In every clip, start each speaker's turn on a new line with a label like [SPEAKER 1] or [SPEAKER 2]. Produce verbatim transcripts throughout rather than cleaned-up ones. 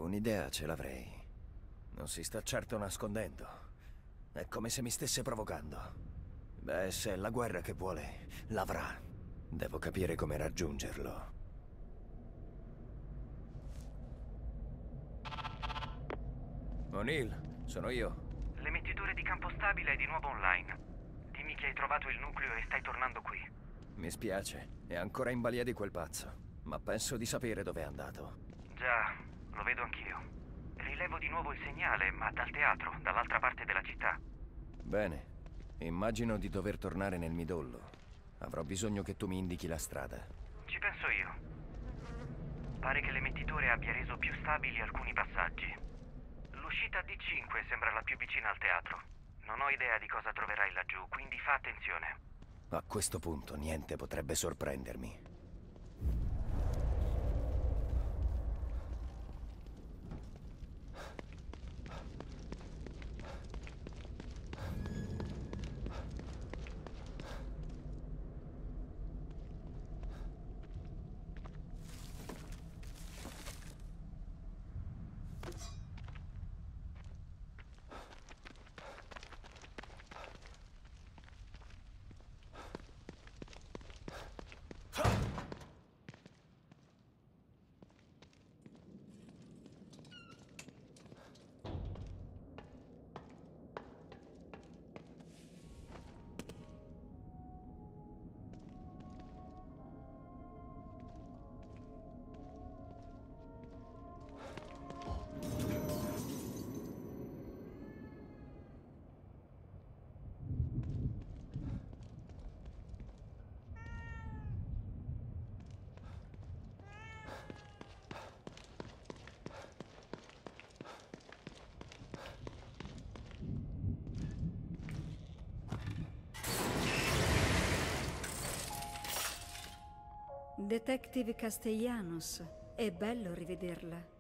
[SPEAKER 1] Un'idea ce l'avrei. Non si sta certo nascondendo. È come se mi stesse provocando. Beh, se è la guerra che vuole, l'avrà. Devo capire come raggiungerlo. O'Neill, sono io.
[SPEAKER 2] L'emettitore di campo stabile è di nuovo online. Dimmi che hai trovato il nucleo e stai tornando qui.
[SPEAKER 1] Mi spiace, è ancora in balia di quel pazzo, ma penso di sapere dove è andato.
[SPEAKER 2] Già, lo vedo anch'io. Rilevo di nuovo il segnale, ma dal teatro, dall'altra parte della città.
[SPEAKER 1] Bene, immagino di dover tornare nel midollo. Avrò bisogno che tu mi indichi la strada.
[SPEAKER 2] Ci penso io. Pare che l'emettitore abbia reso più stabili alcuni passaggi. L'uscita D cinque sembra la più vicina al teatro. Non ho idea di cosa troverai laggiù, quindi fa attenzione.
[SPEAKER 1] A questo punto niente potrebbe sorprendermi.
[SPEAKER 3] Detective Castellanos, è bello rivederla.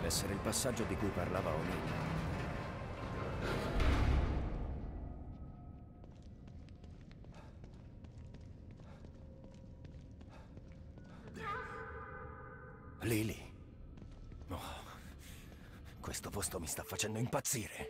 [SPEAKER 1] Deve essere il passaggio di cui parlava O'Neill. Lily. Oh, questo posto mi sta facendo impazzire.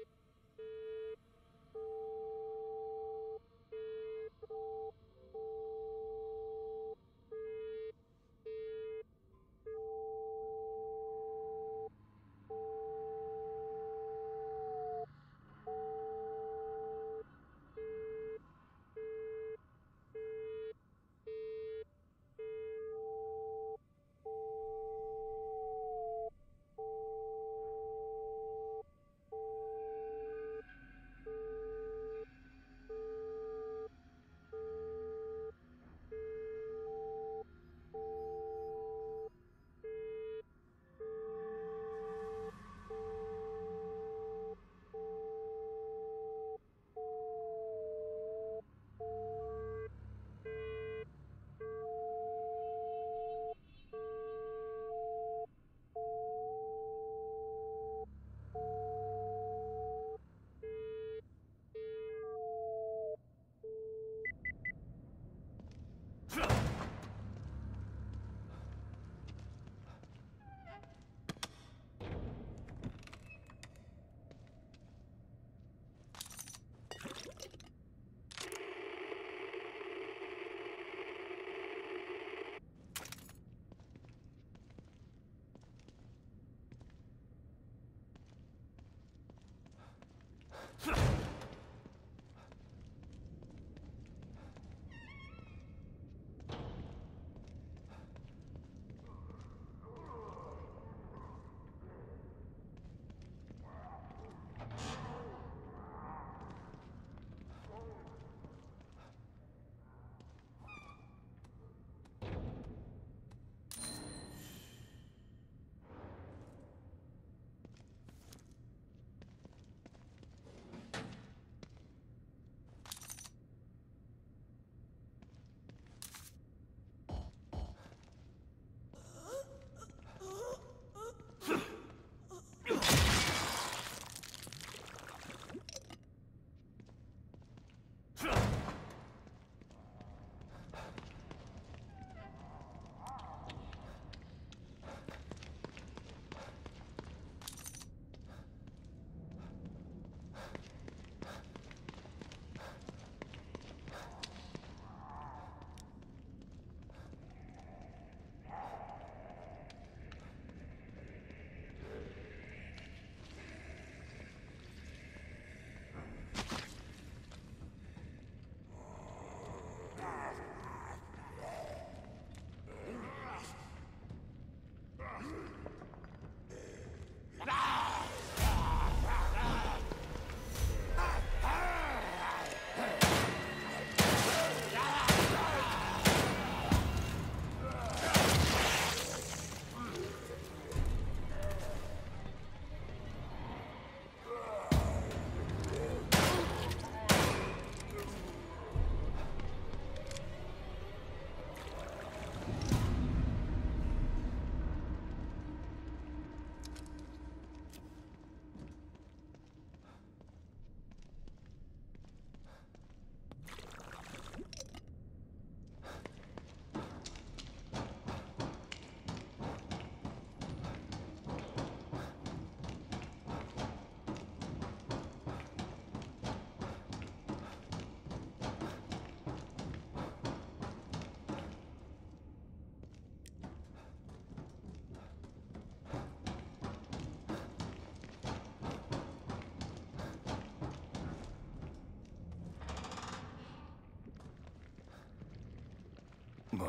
[SPEAKER 1] Boh.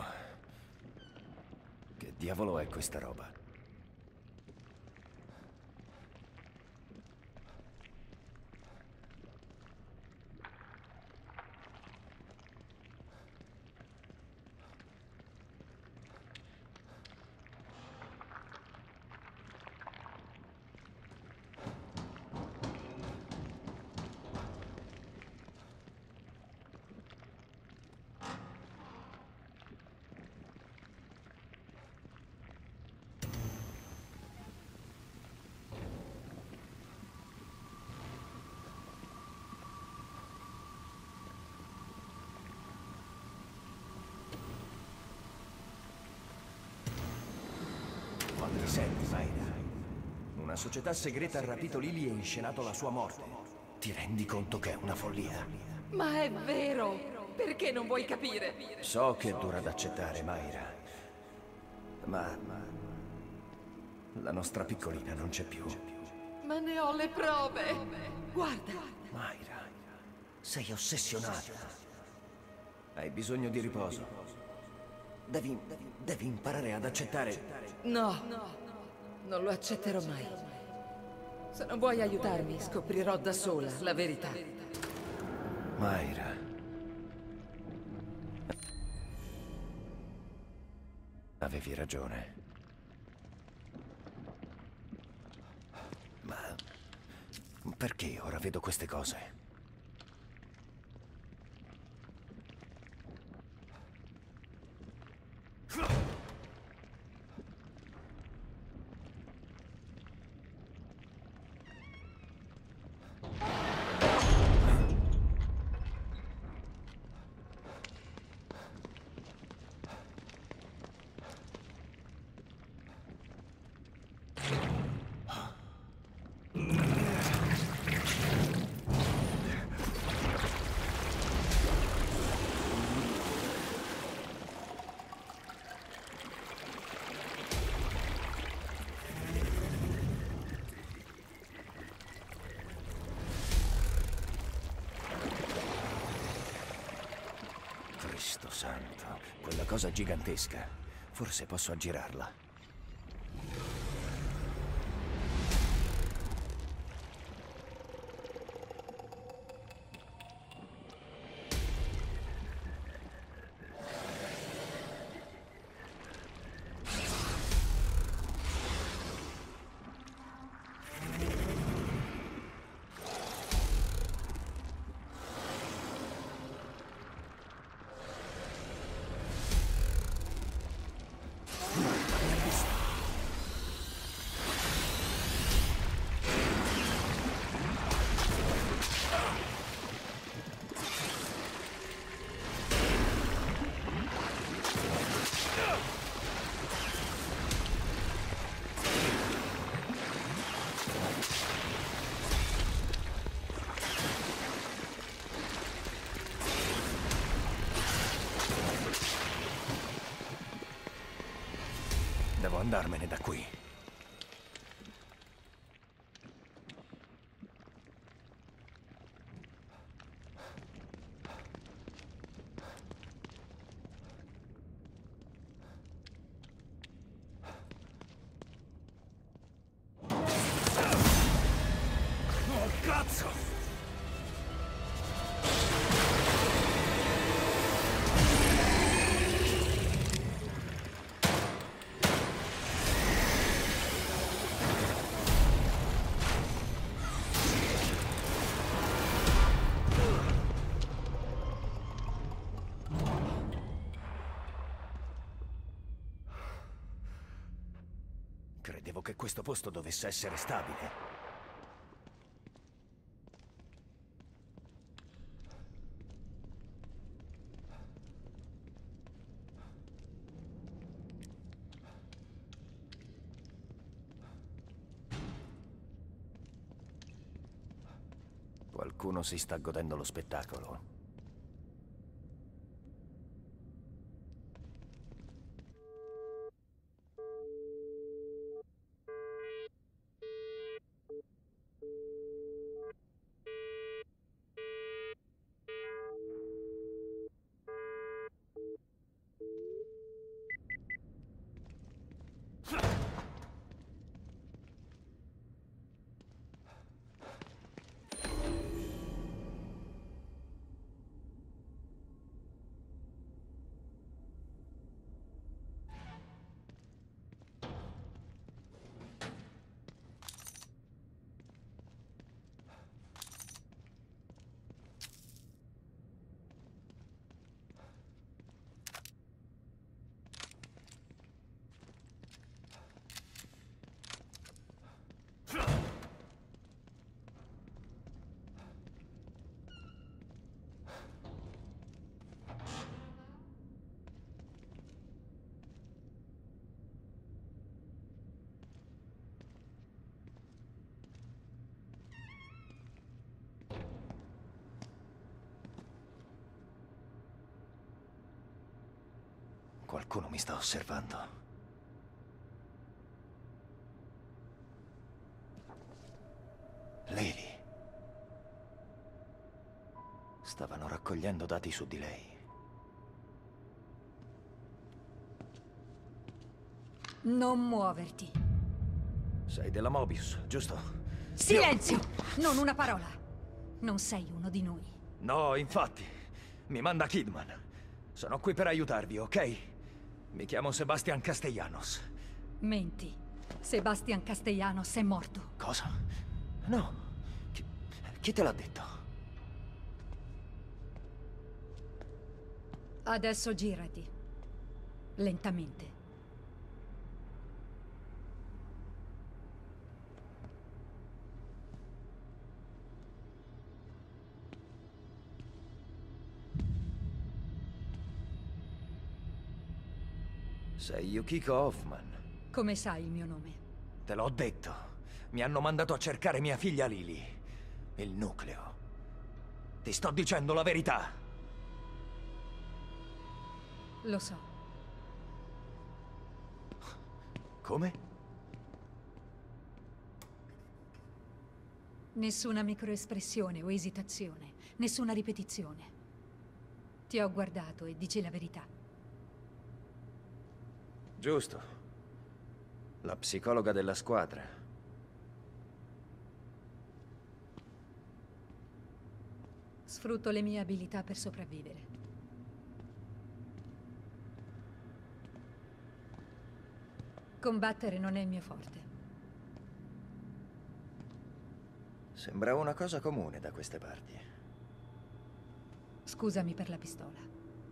[SPEAKER 1] Che diavolo è questa roba? non ti senti, Mayra? Una società segreta ha rapito Lily e inscenato la sua morte. Ti rendi conto che è una follia?
[SPEAKER 4] Ma è vero! Perché non vuoi capire?
[SPEAKER 1] So che è dura da accettare, Mayra. Ma... ma... la nostra piccolina non c'è più.
[SPEAKER 4] Ma ne ho le prove! Guarda!
[SPEAKER 1] Mayra, sei ossessionata. Hai bisogno di riposo. Devi... devi imparare ad accettare...
[SPEAKER 4] No, non lo accetterò mai. Se non vuoi aiutarmi, scoprirò da sola la verità.
[SPEAKER 1] Mayra... avevi ragione. Ma... perché ora vedo queste cose? Cristo santo, quella cosa gigantesca. Forse posso aggirarla. Devo andarmene da qui. Oh, cazzo! Credevo che questo posto dovesse essere stabile. Qualcuno si sta godendo lo spettacolo. Qualcuno mi sta osservando. Lily. Stavano raccogliendo dati su di lei.
[SPEAKER 3] Non muoverti.
[SPEAKER 1] Sei della Mobius, giusto?
[SPEAKER 3] Silenzio! Non una parola. Non sei uno di noi.
[SPEAKER 1] No, infatti. Mi manda Kidman. Sono qui per aiutarvi, ok? Mi chiamo Sebastian Castellanos.
[SPEAKER 3] Menti. Sebastian Castellanos è morto.
[SPEAKER 1] Cosa? No. Chi, chi te l'ha detto?
[SPEAKER 3] Adesso girati. Lentamente.
[SPEAKER 1] Sei Yukiko Hoffman.
[SPEAKER 3] Come sai il mio nome?
[SPEAKER 1] Te l'ho detto. Mi hanno mandato a cercare mia figlia Lily. Il nucleo. Ti sto dicendo la verità.
[SPEAKER 3] Lo so.
[SPEAKER 1] Come?
[SPEAKER 3] Nessuna microespressione o esitazione. Nessuna ripetizione. Ti ho guardato e dici la verità.
[SPEAKER 1] Giusto. La psicologa della squadra.
[SPEAKER 3] Sfrutto le mie abilità per sopravvivere. Combattere non è il mio forte.
[SPEAKER 1] Sembra una cosa comune da queste parti.
[SPEAKER 3] Scusami per la pistola.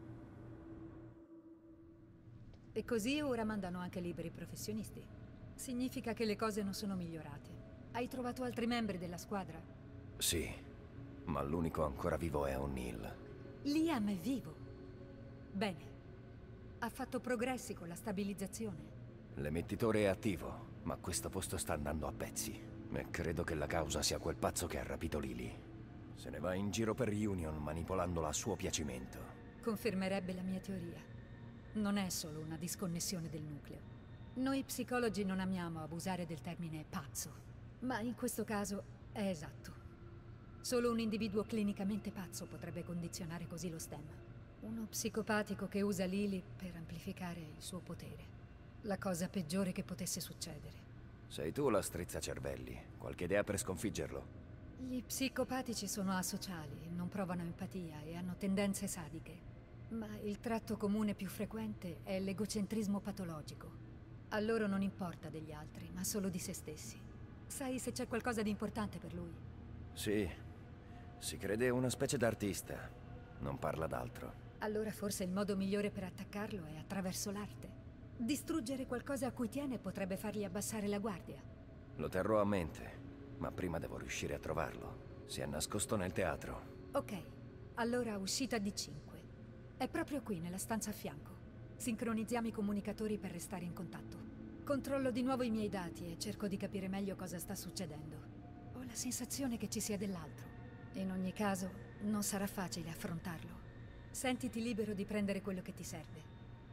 [SPEAKER 3] E così ora mandano anche liberi professionisti. Significa che le cose non sono migliorate. Hai trovato altri membri della squadra?
[SPEAKER 1] Sì, ma l'unico ancora vivo è O'Neill.
[SPEAKER 3] Liam è vivo. Bene. Ha fatto progressi con la stabilizzazione.
[SPEAKER 1] L'emettitore è attivo, ma questo posto sta andando a pezzi. E credo che la causa sia quel pazzo che ha rapito Lily. Se ne va in giro per Union manipolandola a suo piacimento.
[SPEAKER 3] Confermerebbe la mia teoria. Non è solo una disconnessione del nucleo. Noi psicologi non amiamo abusare del termine pazzo, ma in questo caso è esatto. Solo un individuo clinicamente pazzo potrebbe condizionare così lo stem. Uno psicopatico che usa Lily per amplificare il suo potere. La cosa peggiore che potesse succedere.
[SPEAKER 1] Sei tu la strizzacervelli. Qualche idea per sconfiggerlo?
[SPEAKER 3] Gli psicopatici sono asociali, non provano empatia e hanno tendenze sadiche. Ma il tratto comune più frequente è l'egocentrismo patologico. A loro non importa degli altri, ma solo di se stessi. Sai se c'è qualcosa di importante per lui?
[SPEAKER 1] Sì. Si crede una specie d'artista. Non parla d'altro.
[SPEAKER 3] Allora forse il modo migliore per attaccarlo è attraverso l'arte. Distruggere qualcosa a cui tiene potrebbe fargli abbassare la guardia.
[SPEAKER 1] Lo terrò a mente, ma prima devo riuscire a trovarlo. Si è nascosto nel teatro.
[SPEAKER 3] Ok, allora uscita D cinque. È proprio qui, nella stanza a fianco. Sincronizziamo i comunicatori per restare in contatto. Controllo di nuovo i miei dati e cerco di capire meglio cosa sta succedendo. Ho la sensazione che ci sia dell'altro. In ogni caso, non sarà facile affrontarlo. Sentiti libero di prendere quello che ti serve.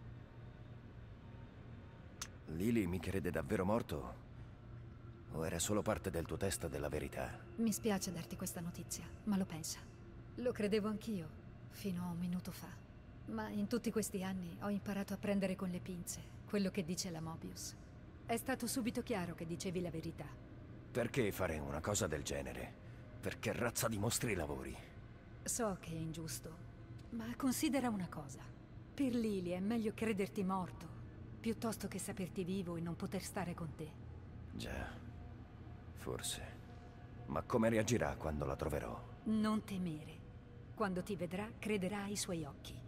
[SPEAKER 1] Lily mi crede davvero morto? O era solo parte del tuo test della verità?
[SPEAKER 3] Mi spiace darti questa notizia, ma lo pensa. Lo credevo anch'io, fino a un minuto fa. Ma in tutti questi anni ho imparato a prendere con le pinze quello che dice la Mobius. È stato subito chiaro che dicevi la verità.
[SPEAKER 1] Perché fare una cosa del genere? Per che razza di mostri lavori?
[SPEAKER 3] So che è ingiusto, ma considera una cosa. Per Lily è meglio crederti morto, piuttosto che saperti vivo e non poter stare con te.
[SPEAKER 1] Già, forse. Ma come reagirà quando la troverò?
[SPEAKER 3] Non temere. Quando ti vedrà, crederà ai suoi occhi.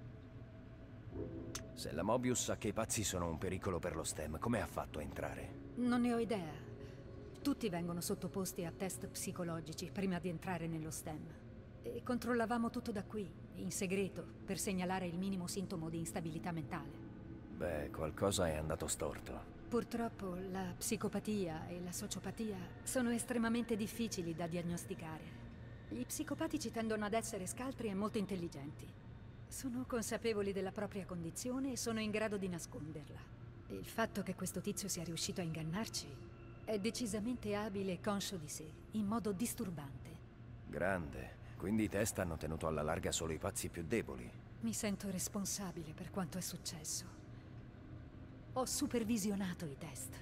[SPEAKER 1] Se la Mobius sa che i pazzi sono un pericolo per lo stem, come ha fatto a entrare?
[SPEAKER 3] Non ne ho idea. Tutti vengono sottoposti a test psicologici prima di entrare nello stem. E controllavamo tutto da qui, in segreto, per segnalare il minimo sintomo di instabilità mentale.
[SPEAKER 1] Beh, qualcosa è andato storto.
[SPEAKER 3] Purtroppo la psicopatia e la sociopatia sono estremamente difficili da diagnosticare. Gli psicopatici tendono ad essere scaltri e molto intelligenti. Sono consapevoli della propria condizione e sono in grado di nasconderla. Il fatto che questo tizio sia riuscito a ingannarci è decisamente abile e conscio di sé, in modo disturbante.
[SPEAKER 1] Grande. Quindi i test hanno tenuto alla larga solo i pazzi più deboli.
[SPEAKER 3] Mi sento responsabile per quanto è successo. Ho supervisionato i test.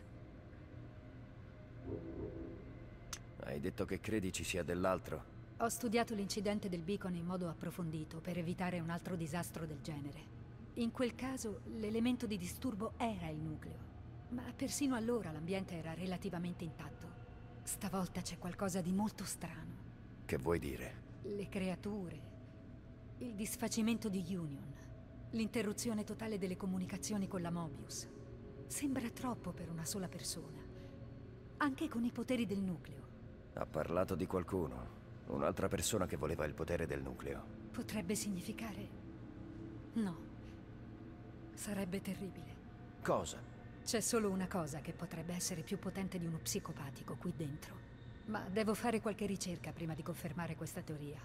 [SPEAKER 1] Hai detto che credi ci sia dell'altro?
[SPEAKER 3] Ho studiato l'incidente del Beacon in modo approfondito per evitare un altro disastro del genere. In quel caso l'elemento di disturbo era il nucleo, ma persino allora l'ambiente era relativamente intatto. Stavolta c'è qualcosa di molto strano.
[SPEAKER 1] Che vuoi dire?
[SPEAKER 3] Le creature, il disfacimento di Union, l'interruzione totale delle comunicazioni con la Mobius. Sembra troppo per una sola persona, anche con i poteri del nucleo.
[SPEAKER 1] Ha parlato di qualcuno. Un'altra persona che voleva il potere del nucleo.
[SPEAKER 3] Potrebbe significare... No. Sarebbe terribile.
[SPEAKER 1] Cosa?
[SPEAKER 3] C'è solo una cosa che potrebbe essere più potente di uno psicopatico qui dentro. Ma devo fare qualche ricerca prima di confermare questa teoria.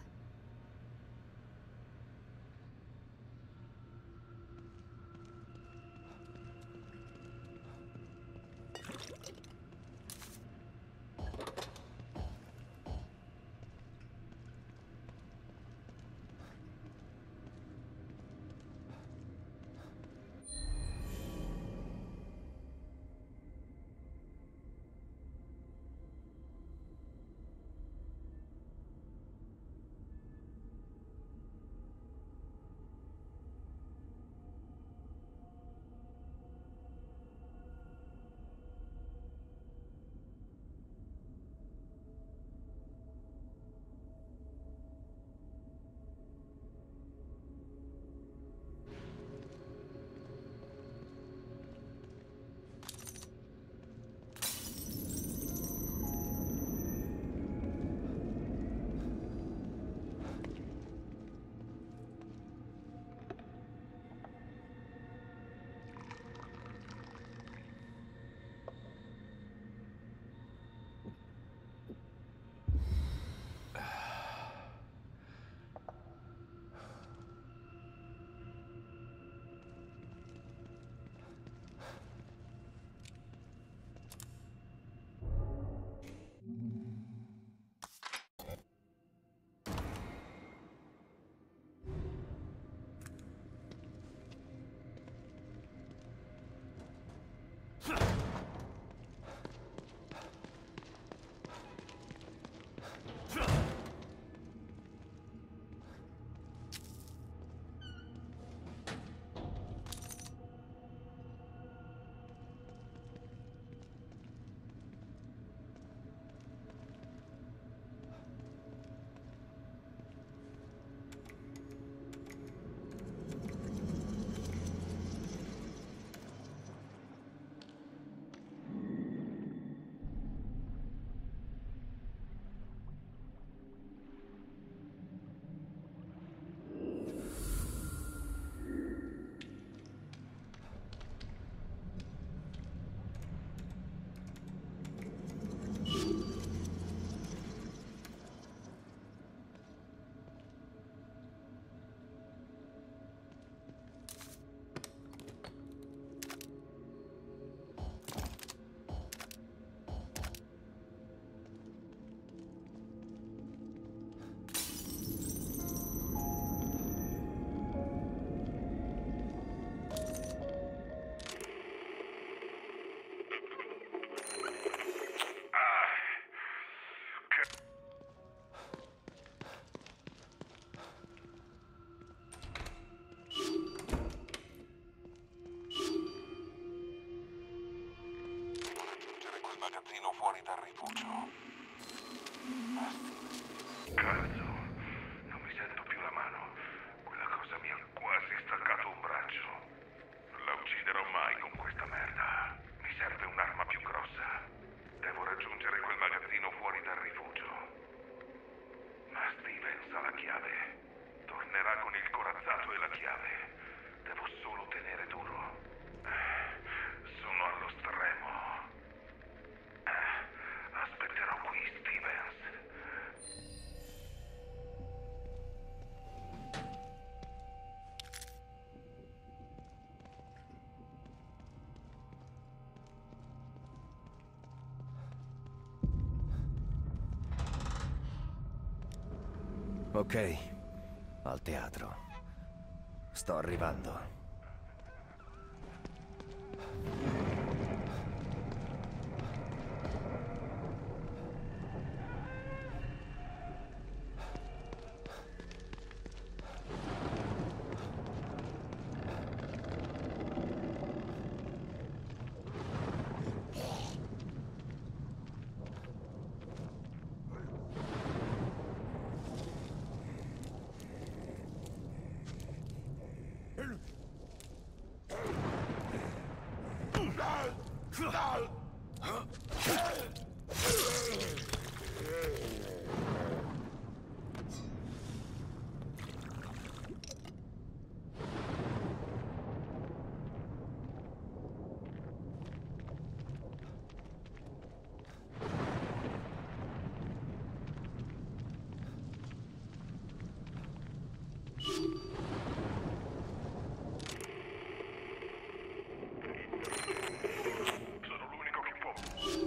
[SPEAKER 5] magazzino fuori dal rifugio.
[SPEAKER 6] Cazzo, non mi sento più la mano. Quella cosa mi ha quasi staccato un braccio. Non la ucciderò mai con questa merda. Mi serve un'arma più grossa. Devo raggiungere quel magazzino fuori dal rifugio. Ma Stevens ha la chiave. Tornerà con il corazzato e la chiave. Devo solo tenere duro. Sono allo stremo. Aspetterò qui Stevens.
[SPEAKER 1] Ok, al teatro. Sto arrivando.
[SPEAKER 6] Sono l'unico che può.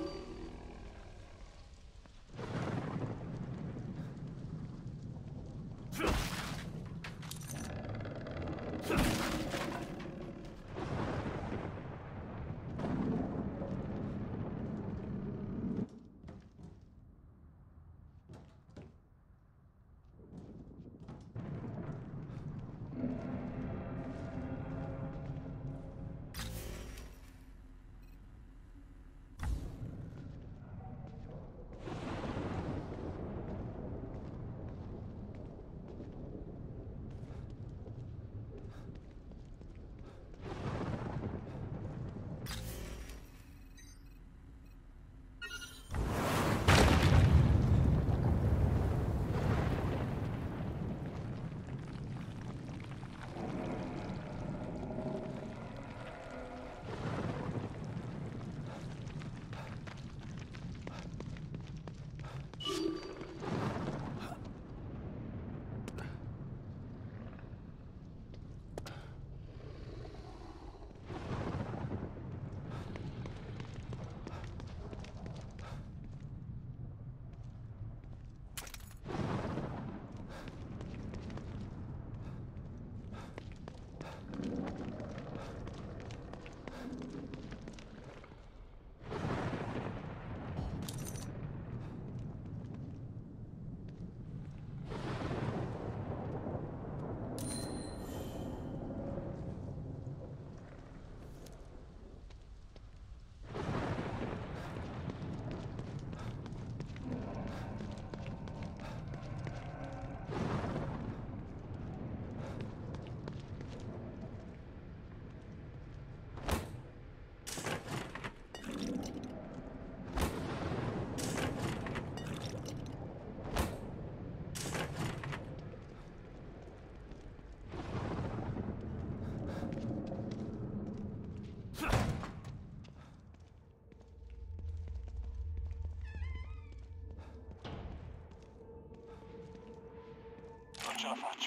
[SPEAKER 6] Non ce la faccio.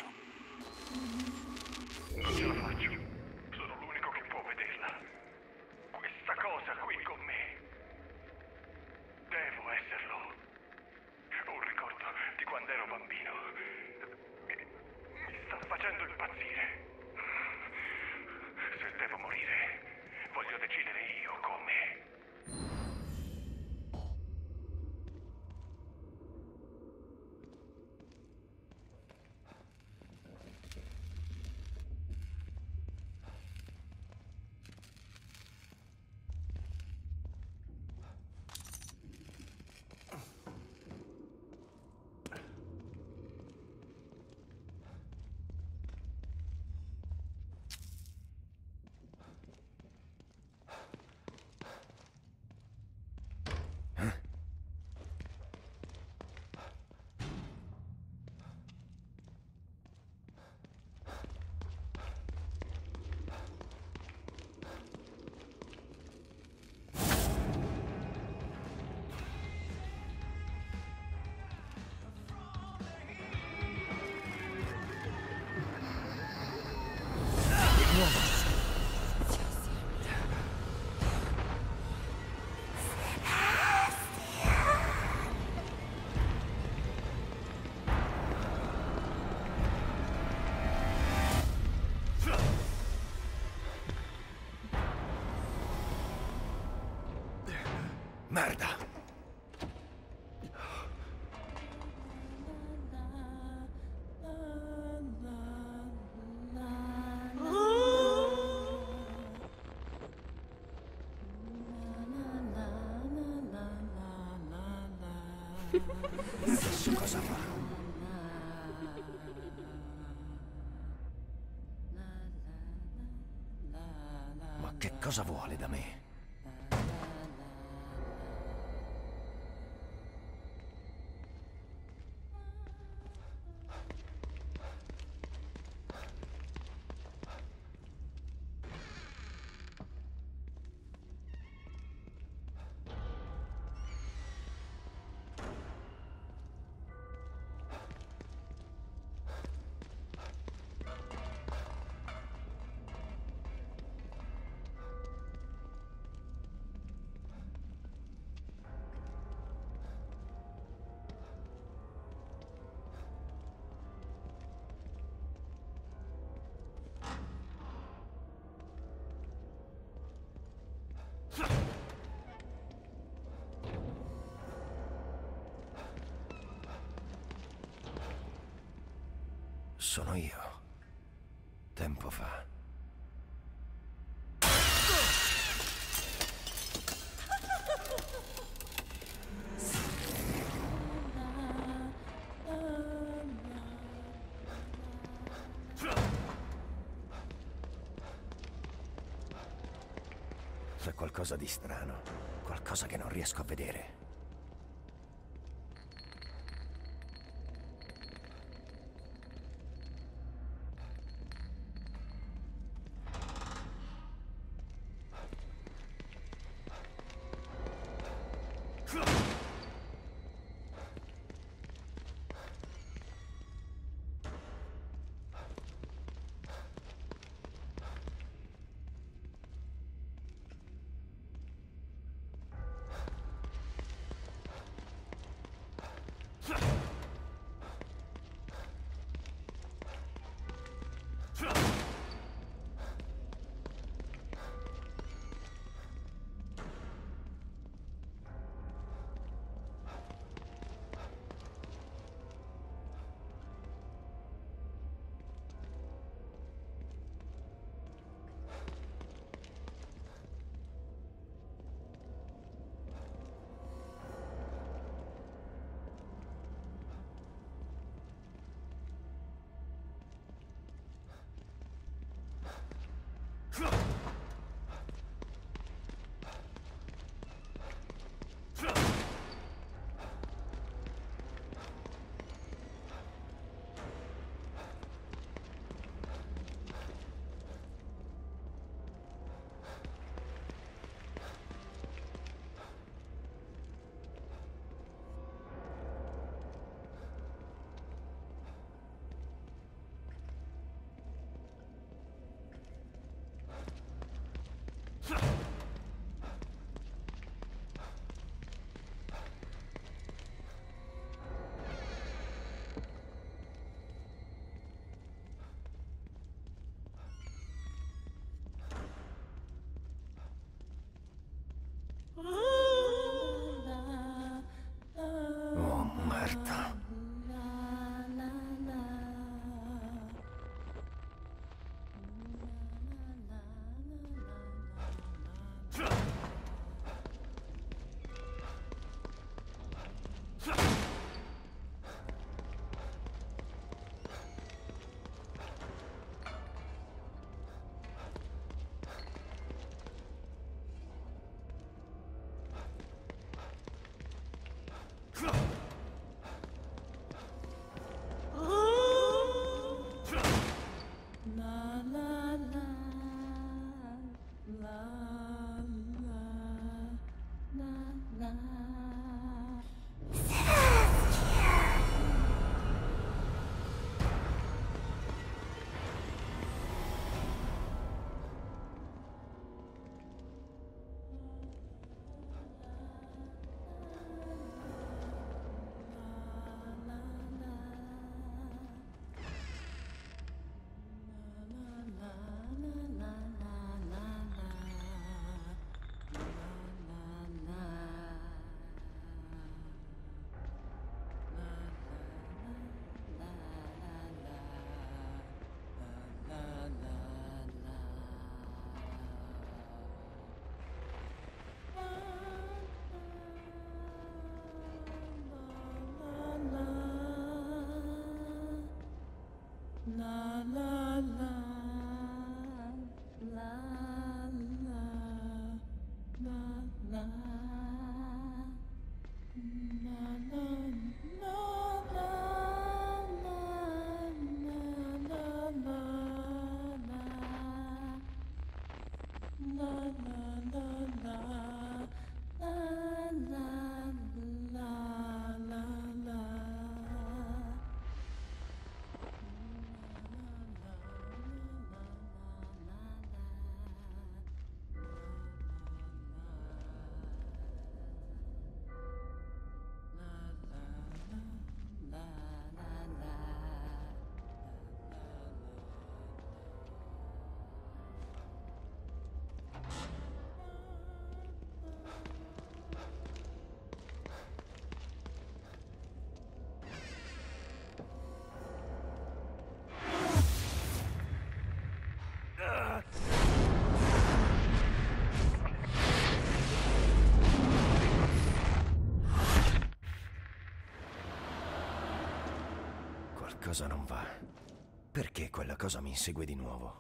[SPEAKER 6] Non ce la faccio. Sono l'unico che può vederla. Questa cosa qui con me. Devo esserlo. Ho un ricordo di quando ero bambino. Mi, mi sta facendo impazzire. Se devo morire, voglio decidere io come.
[SPEAKER 1] Merda! Adesso cosa fa? Ma che cosa vuole da me? Sono io. Tempo fa. C'è qualcosa di strano, qualcosa che non riesco a vedere. Qualcosa non va. Perché quella cosa mi insegue di nuovo?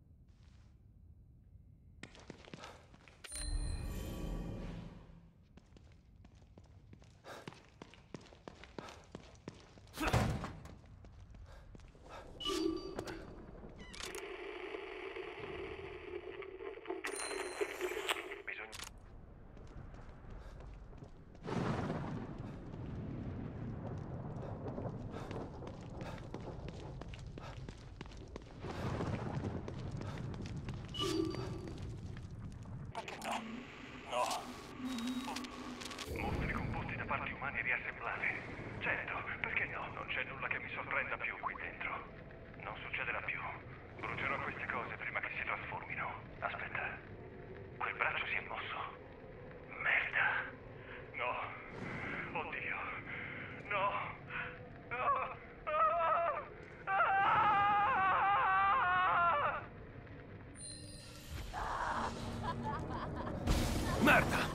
[SPEAKER 6] Mostri composti da parti umane riassemblate. Certo, perché no? Non c'è nulla che mi sorprenda più qui dentro. Non succederà più. Brucerò queste cose prima che si trasformino. Aspetta. Quel braccio si è mosso. Merda. No. Oddio. No. No. Ah! Ah!
[SPEAKER 1] Merda!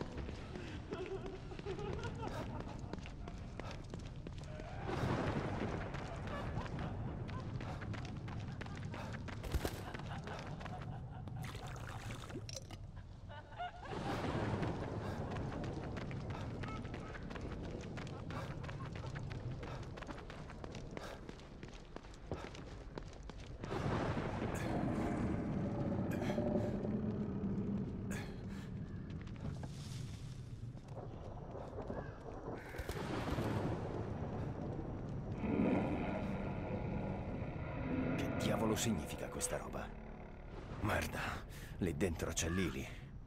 [SPEAKER 1] Che diavolo significa questa roba? Merda, lì dentro c'è Lily.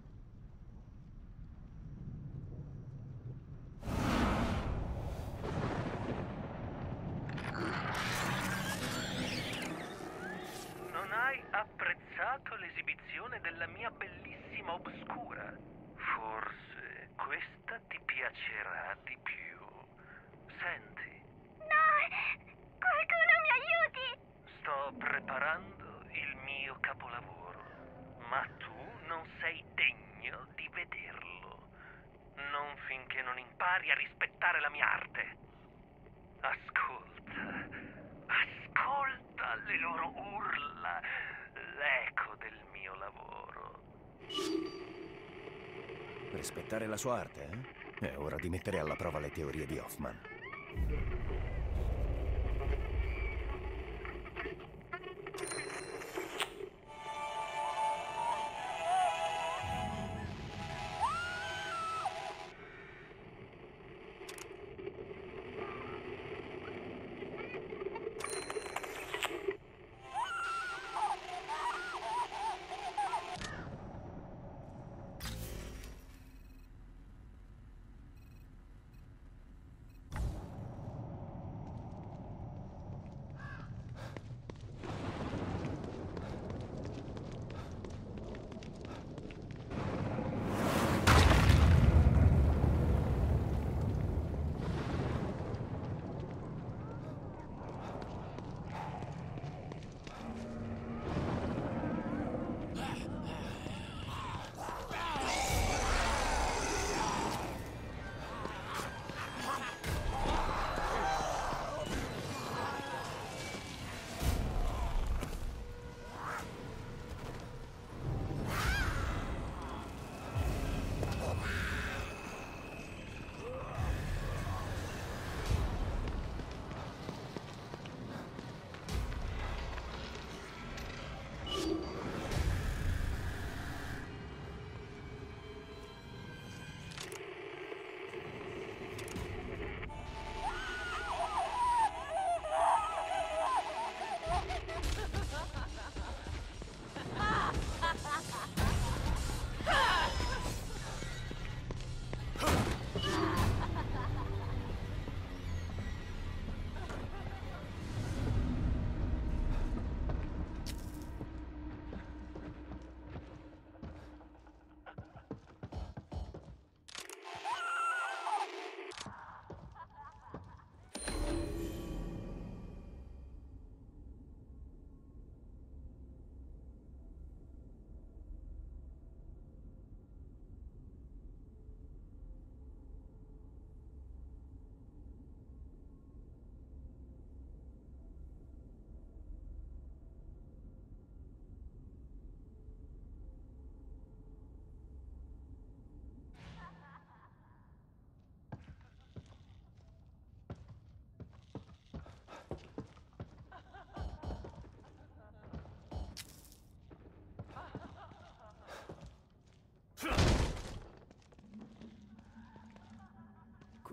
[SPEAKER 2] Non hai apprezzato l'esibizione della mia bellissima Obscura? Forse questa ti piacerà di più. Senti.
[SPEAKER 5] No! Qualcuno mi aiuti!
[SPEAKER 2] Sto preparando il mio capolavoro, ma tu non sei degno di vederlo. Non finché non impari a rispettare la mia arte. Ascolta, ascolta le loro urla, l'eco del mio lavoro.
[SPEAKER 1] Rispettare la sua arte, eh? È ora di mettere alla prova le teorie di Hoffman.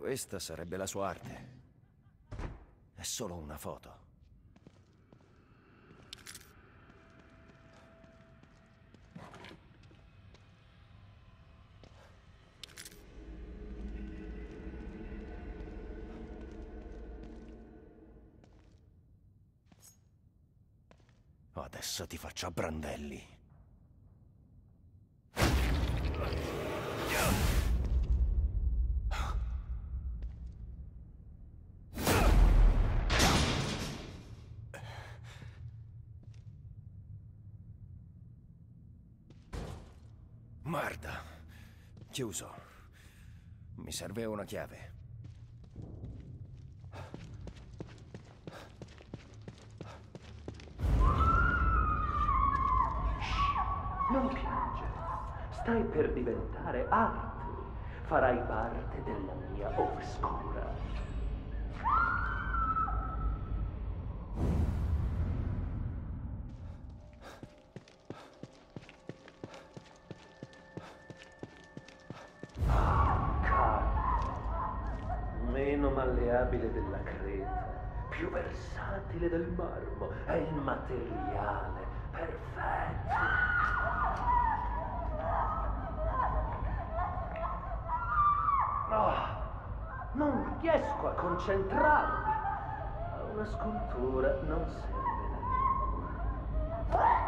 [SPEAKER 1] Questa sarebbe la sua arte. È solo una foto. Adesso ti faccio a brandelli. Merda. Chiuso. Mi serve una chiave.
[SPEAKER 7] Non piangere. Stai per diventare arte. Farai parte della mia oscura. Meno malleabile della creta, più versatile del marmo, è il materiale perfetto. No, non riesco a concentrarmi. A una scultura non serve la lingua.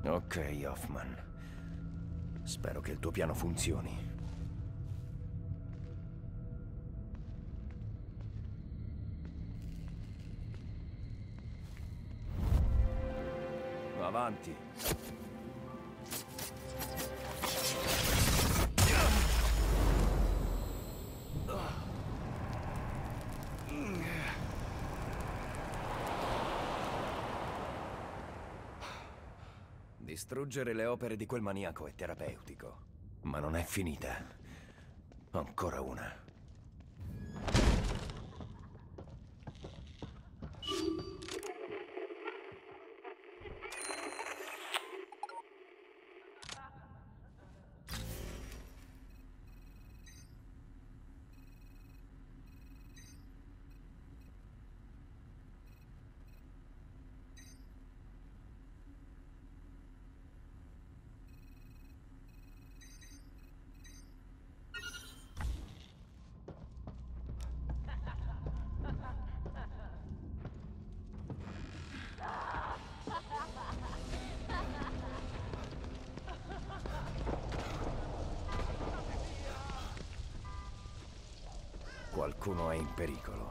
[SPEAKER 1] Ok, Hoffman. Spero che il tuo piano funzioni. Avanti. Distruggere le opere di quel maniaco è terapeutico, ma non è finita. Ancora una. Qualcuno è in pericolo.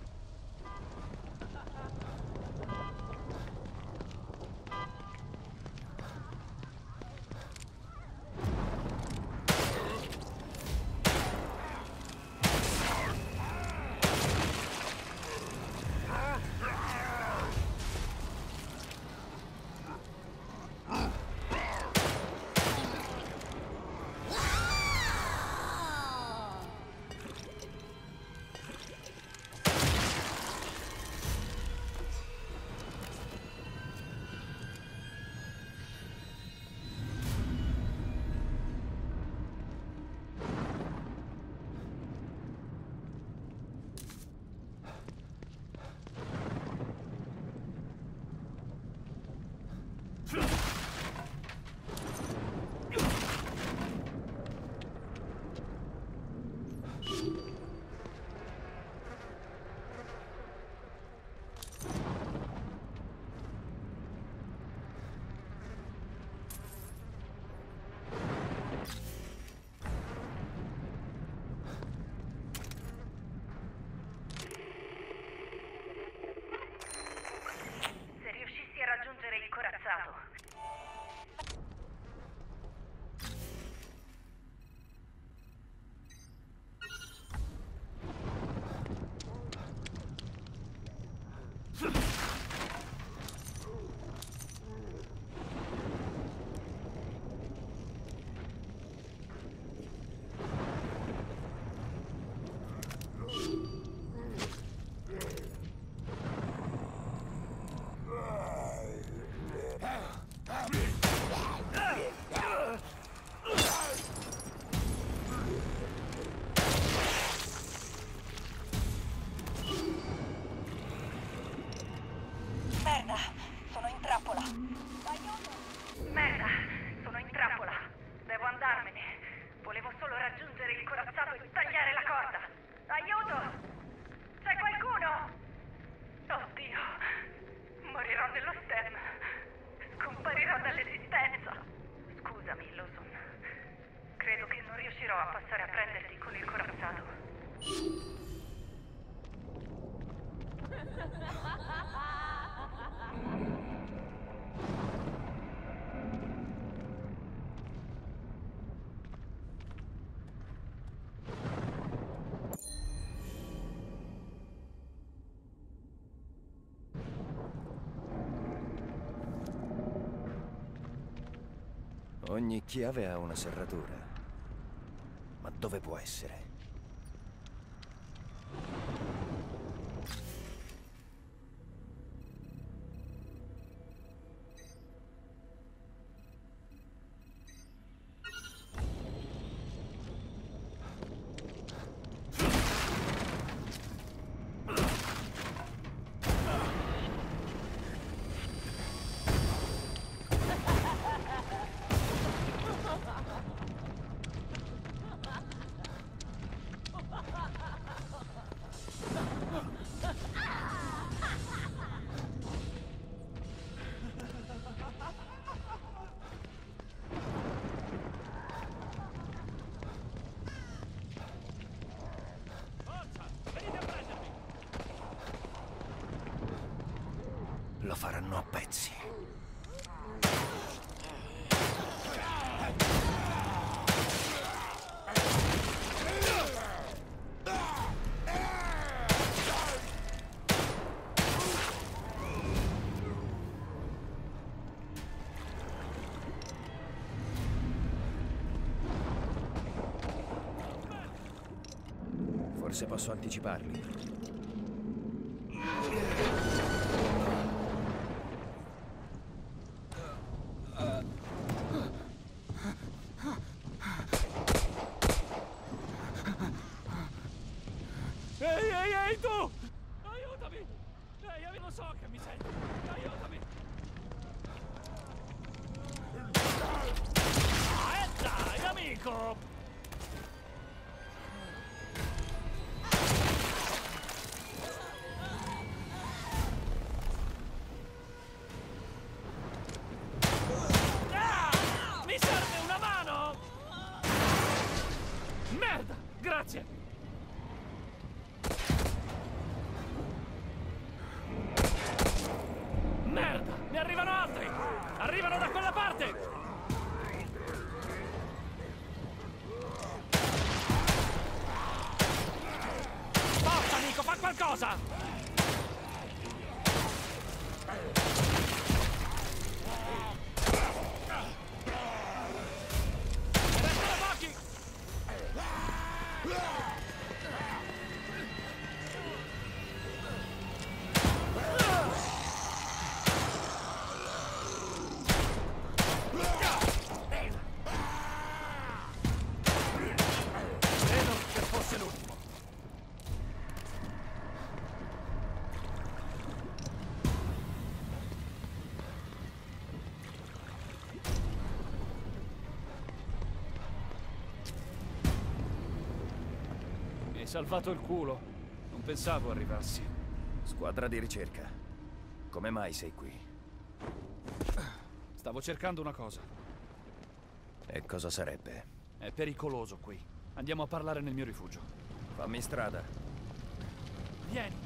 [SPEAKER 5] Se riuscissi a raggiungere il corazzato.
[SPEAKER 8] Merda, sono in trappola.
[SPEAKER 5] Merda, sono in trappola. Devo andarmene. Volevo solo raggiungere il corazzato e tagliare la corda. Aiuto! C'è qualcuno? Oddio, morirò nello stem. Scomparirò dall'esistenza. Scusami, Lawson. Credo che non riuscirò a passare a prenderti con il corazzato.
[SPEAKER 1] Ogni chiave ha una serratura. Ma dove può essere? lo faranno a pezzi. Forse posso anticiparli.
[SPEAKER 9] Ehi, ehi, ehi, tu! Aiutami! Ehi, io non so che mi senti! Aiutami! Ah, e dai, amico! Ah! Mi serve una mano! Merda! Grazie! Merda! Ne arrivano altri! Arrivano da quella parte! Forza, amico, fa qualcosa! Ne restano pochi! Credo che fosse l'ultimo. Mi hai salvato il culo. Non pensavo arrivassi.
[SPEAKER 1] Squadra di ricerca. Come mai sei qui?
[SPEAKER 9] Stavo cercando una cosa.
[SPEAKER 1] E cosa sarebbe?
[SPEAKER 9] È pericoloso qui. Andiamo a parlare nel mio rifugio.
[SPEAKER 1] Fammi strada.
[SPEAKER 9] Vieni.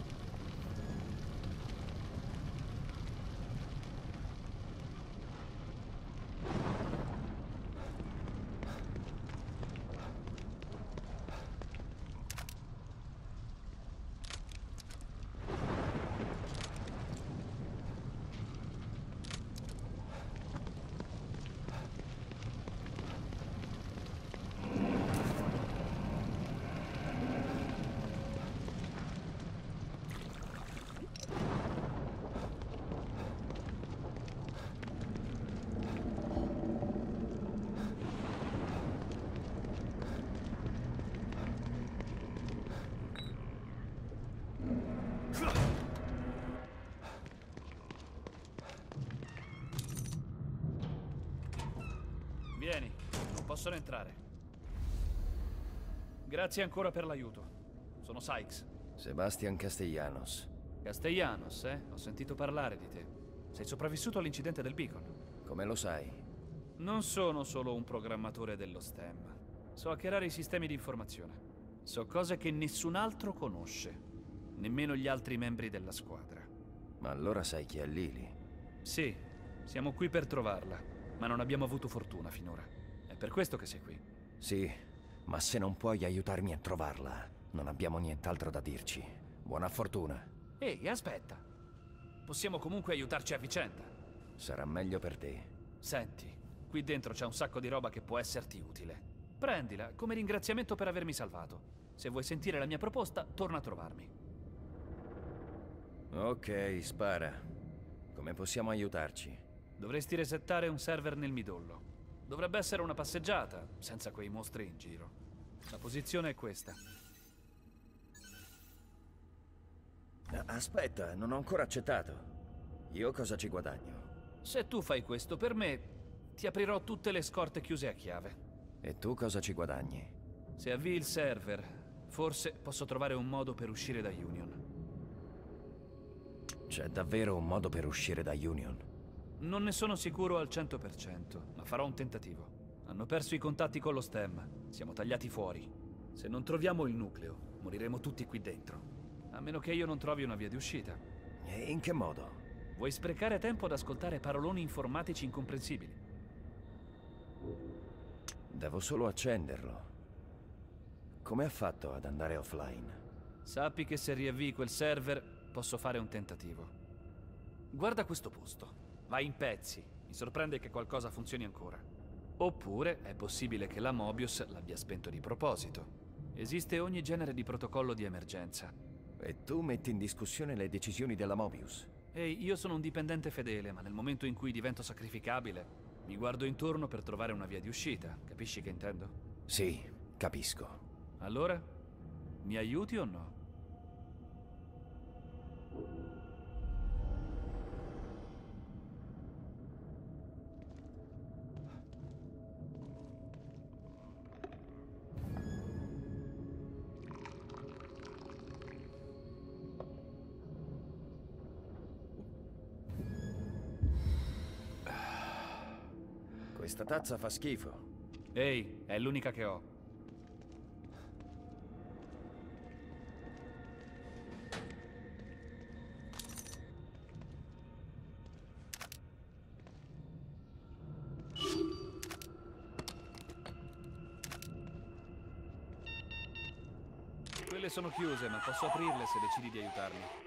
[SPEAKER 9] Vieni, non possono entrare. Grazie ancora per l'aiuto. Sono Sykes.
[SPEAKER 1] Sebastian Castellanos.
[SPEAKER 9] Castellanos, eh? Ho sentito parlare di te. Sei sopravvissuto all'incidente del Beacon.
[SPEAKER 1] Come lo sai?
[SPEAKER 9] Non sono solo un programmatore dello STEM. So hackerare i sistemi di informazione. So cose che nessun altro conosce. Nemmeno gli altri membri della squadra.
[SPEAKER 1] Ma allora sai chi è Lily?
[SPEAKER 9] Sì, siamo qui per trovarla. Ma non abbiamo avuto fortuna finora. È per questo che sei qui.
[SPEAKER 1] Sì, ma se non puoi aiutarmi a trovarla, non abbiamo nient'altro da dirci. Buona fortuna.
[SPEAKER 9] Ehi, aspetta. Possiamo comunque aiutarci a vicenda.
[SPEAKER 1] Sarà meglio per te.
[SPEAKER 9] Senti, qui dentro c'è un sacco di roba che può esserti utile. Prendila come ringraziamento per avermi salvato. Se vuoi sentire la mia proposta, torna a trovarmi.
[SPEAKER 1] Ok, spara. Come possiamo aiutarci?
[SPEAKER 9] Dovresti resettare un server nel midollo. Dovrebbe essere una passeggiata, senza quei mostri in giro. La posizione è questa.
[SPEAKER 1] Aspetta, non ho ancora accettato. Io cosa ci guadagno?
[SPEAKER 9] Se tu fai questo per me, ti aprirò tutte le scorte chiuse a chiave.
[SPEAKER 1] E tu cosa ci guadagni?
[SPEAKER 9] Se avvii il server, forse posso trovare un modo per uscire da Union.
[SPEAKER 1] C'è davvero un modo per uscire da Union?
[SPEAKER 9] Non ne sono sicuro al cento per cento, ma farò un tentativo. Hanno perso i contatti con lo STEM. Siamo tagliati fuori. Se non troviamo il nucleo, moriremo tutti qui dentro. A meno che io non trovi una via di uscita.
[SPEAKER 1] E in che modo?
[SPEAKER 9] Vuoi sprecare tempo ad ascoltare paroloni informatici incomprensibili?
[SPEAKER 1] Devo solo accenderlo. Come ha fatto ad andare offline?
[SPEAKER 9] Sappi che se riavvii quel server, posso fare un tentativo. Guarda questo posto. Va in pezzi. Mi sorprende che qualcosa funzioni ancora. Oppure è possibile che la Mobius l'abbia spento di proposito. Esiste ogni genere di protocollo di emergenza.
[SPEAKER 1] E tu metti in discussione le decisioni della Mobius?
[SPEAKER 9] Ehi, io sono un dipendente fedele, ma nel momento in cui divento sacrificabile, mi guardo intorno per trovare una via di uscita. Capisci che intendo?
[SPEAKER 1] Sì, capisco.
[SPEAKER 9] Allora? Mi aiuti o no?
[SPEAKER 1] Questa tazza fa schifo.
[SPEAKER 9] Ehi, è l'unica che ho. Quelle sono chiuse, ma posso aprirle se decidi di aiutarmi.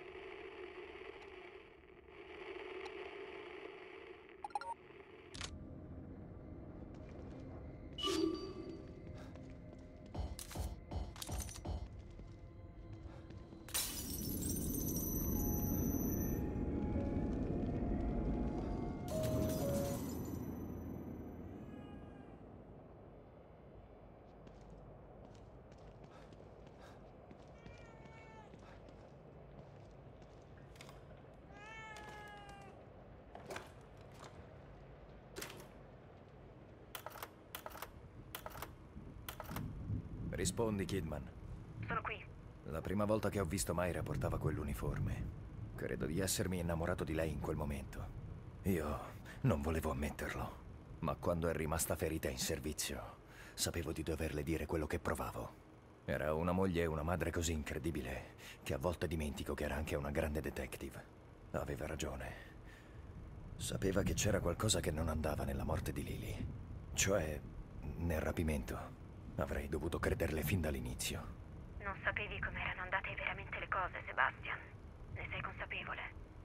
[SPEAKER 1] Rispondi, Kidman.
[SPEAKER 5] Sono qui.
[SPEAKER 1] La prima volta che ho visto Mayra portava quell'uniforme. Credo di essermi innamorato di lei in quel momento. Io non volevo ammetterlo, ma quando è rimasta ferita in servizio, sapevo di doverle dire quello che provavo. Era una moglie e una madre così incredibile che a volte dimentico che era anche una grande detective. Aveva ragione. Sapeva che c'era qualcosa che non andava nella morte di Lily. Cioè, nel rapimento. Avrei dovuto crederle fin dall'inizio.
[SPEAKER 5] Non sapevi come erano andate veramente le cose, Sebastian. Ne sei consapevole?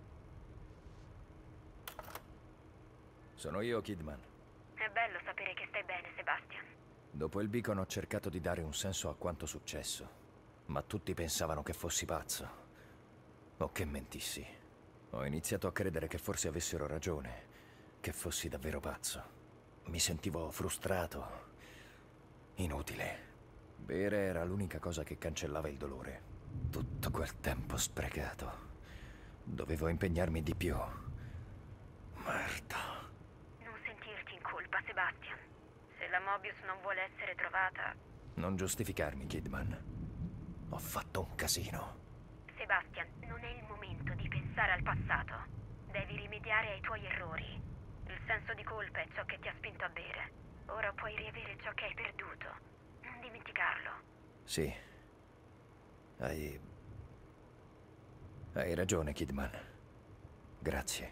[SPEAKER 1] Sono io, Kidman.
[SPEAKER 5] È bello sapere che stai bene, Sebastian.
[SPEAKER 1] Dopo il beacon ho cercato di dare un senso a quanto successo, ma tutti pensavano che fossi pazzo. O che mentissi. Ho iniziato a credere che forse avessero ragione, che fossi davvero pazzo. Mi sentivo frustrato. Inutile. Bere era l'unica cosa che cancellava il dolore. Tutto quel tempo sprecato. Dovevo impegnarmi di più. Merda.
[SPEAKER 5] Non sentirti in colpa, Sebastian. Se la Mobius non vuole essere trovata...
[SPEAKER 1] Non giustificarmi, Kidman. Ho fatto un casino.
[SPEAKER 5] Sebastian, non è il momento di pensare al passato. Devi rimediare ai tuoi errori. Il senso di colpa è ciò che ti ha spinto a bere. Ora puoi riavere ciò che hai perduto. Non dimenticarlo.
[SPEAKER 1] Sì. Hai... Hai ragione, Kidman. Grazie.